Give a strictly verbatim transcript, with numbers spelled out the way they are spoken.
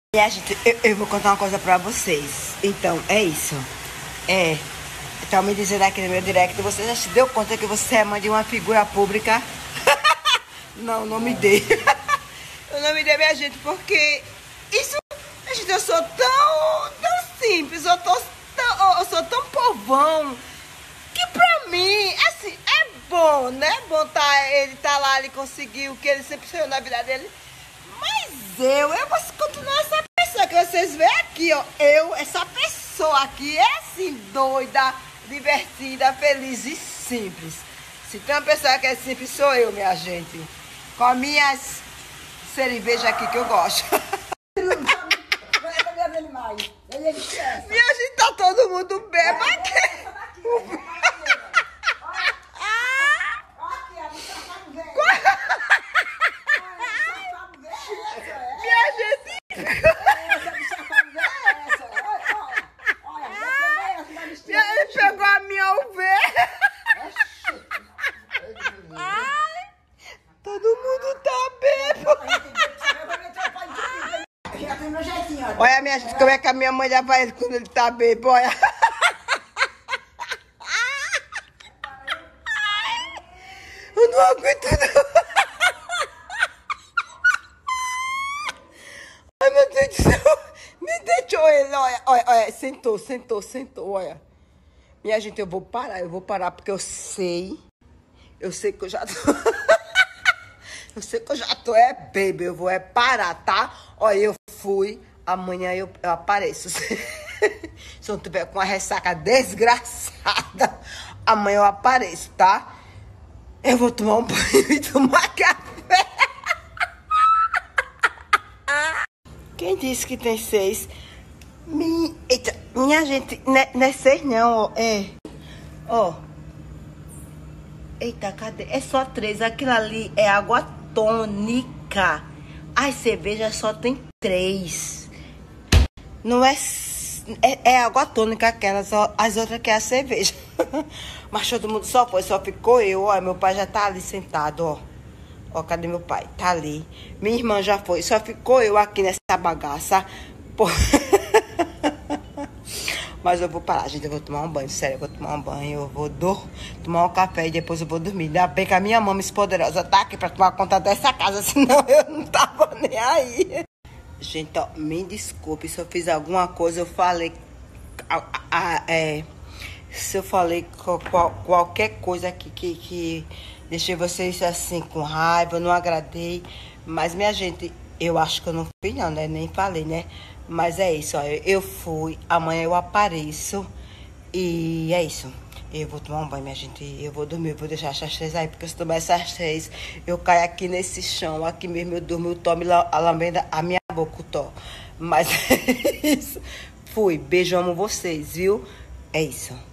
Minha gente, eu, eu vou contar uma coisa pra vocês. Então, é isso. É. Estão me dizendo aqui no meu direct, você já se deu conta que você é mãe de uma figura pública? Não, não me dei. Eu não me dei, minha gente, porque isso, gente, eu sou tão, tão simples, eu, tô tão, eu sou tão povão, que pra mim, assim, é bom, né? Bom tá, ele tá lá, ele conseguiu o que ele sempre sonhou na vida dele. Mas eu, eu vou continuar essa pessoa que vocês veem aqui, ó. Eu, essa pessoa aqui é assim, doida, divertida, feliz e simples. Se tem uma pessoa que é simples, sou eu, minha gente. Com as minhas cervejas aqui que eu gosto. Minha gente, tá todo mundo bebo aqui. Minha gente. Ele pegou a minha ovelha. Ai, todo mundo tá bêbado. Olha, minha gente, como é que a minha mãe já faz quando ele tá bêbado, olha. Eu não aguento não. Ai, meu Deus do céu. Me deixou ele, olha, olha, olha, sentou, sentou, sentou, olha. Minha gente, eu vou parar, eu vou parar porque eu sei, eu sei que eu já tô, eu sei que eu já tô, é baby, eu vou é parar, tá? Olha, eu fui, amanhã eu, eu apareço. Se eu não tiver com uma ressaca desgraçada, amanhã eu apareço, tá? Eu vou tomar um banho e tomar café. Quem disse que tem seis? Mi... Eita, minha gente, não é, não é seis não, ó. É. Ó. Eita, cadê? É só três. Aquilo ali é água tônica. As cervejas só tem três. Não é... É, é água tônica aquelas, ó. As outras que é a cerveja. Mas todo mundo só foi, só ficou eu, ó. Meu pai já tá ali sentado, ó. Ó, cadê meu pai? Tá ali. Minha irmã já foi. Só ficou eu aqui nessa bagaça. Pô. Mas eu vou parar, gente. Eu vou tomar um banho. Sério, eu vou tomar um banho. Eu vou do... tomar um café e depois eu vou dormir. Ainda bem que a minha mãe poderosa tá aqui pra tomar conta dessa casa. Senão eu não tava nem aí. Gente, ó, me desculpe se eu fiz alguma coisa. Eu falei... A, a, é, se eu falei qual, qualquer coisa aqui que... que deixei vocês assim com raiva, eu não agradei. Mas, minha gente, eu acho que eu não fui não, né? Nem falei, né? Mas é isso, ó. Eu fui, amanhã eu apareço. E é isso. Eu vou tomar um banho, minha gente. Eu vou dormir, eu vou deixar essas três aí. Porque se eu tomar essas três, eu caio aqui nesse chão. Aqui mesmo eu durmo, eu tomo a lambenda, a minha boca, o tó. Mas é isso. Fui. Beijo, amo vocês, viu? É isso.